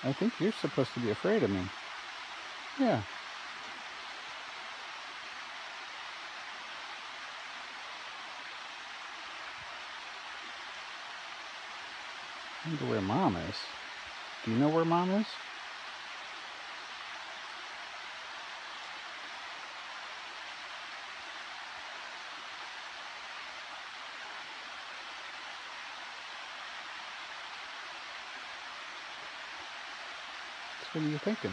I think you're supposed to be afraid of me. Yeah. I wonder where Mom is. Do you know where Mom is? What are you thinking?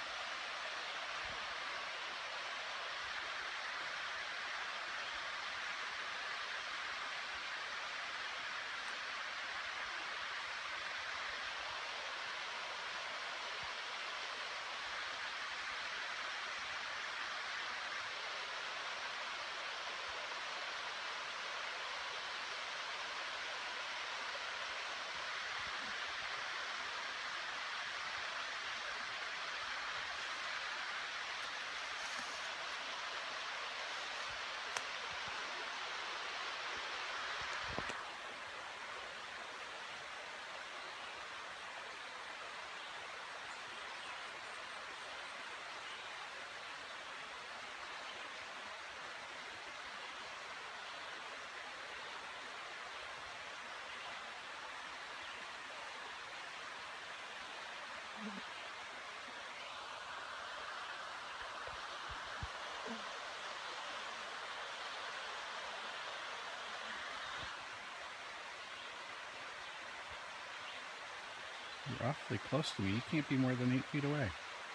You're awfully close to me. You can't be more than 8 feet away.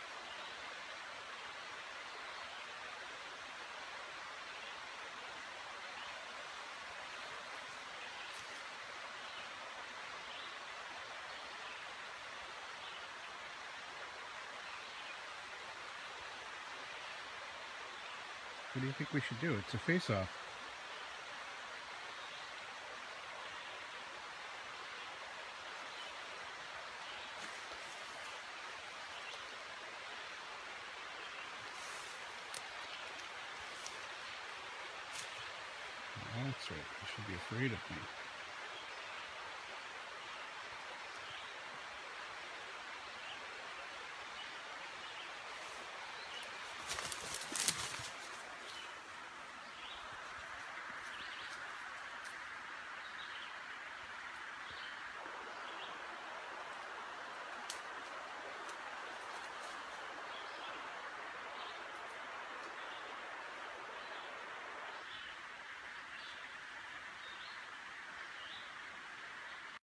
What do you think we should do? It's a face-off. Oh, that's right. You should be afraid of me.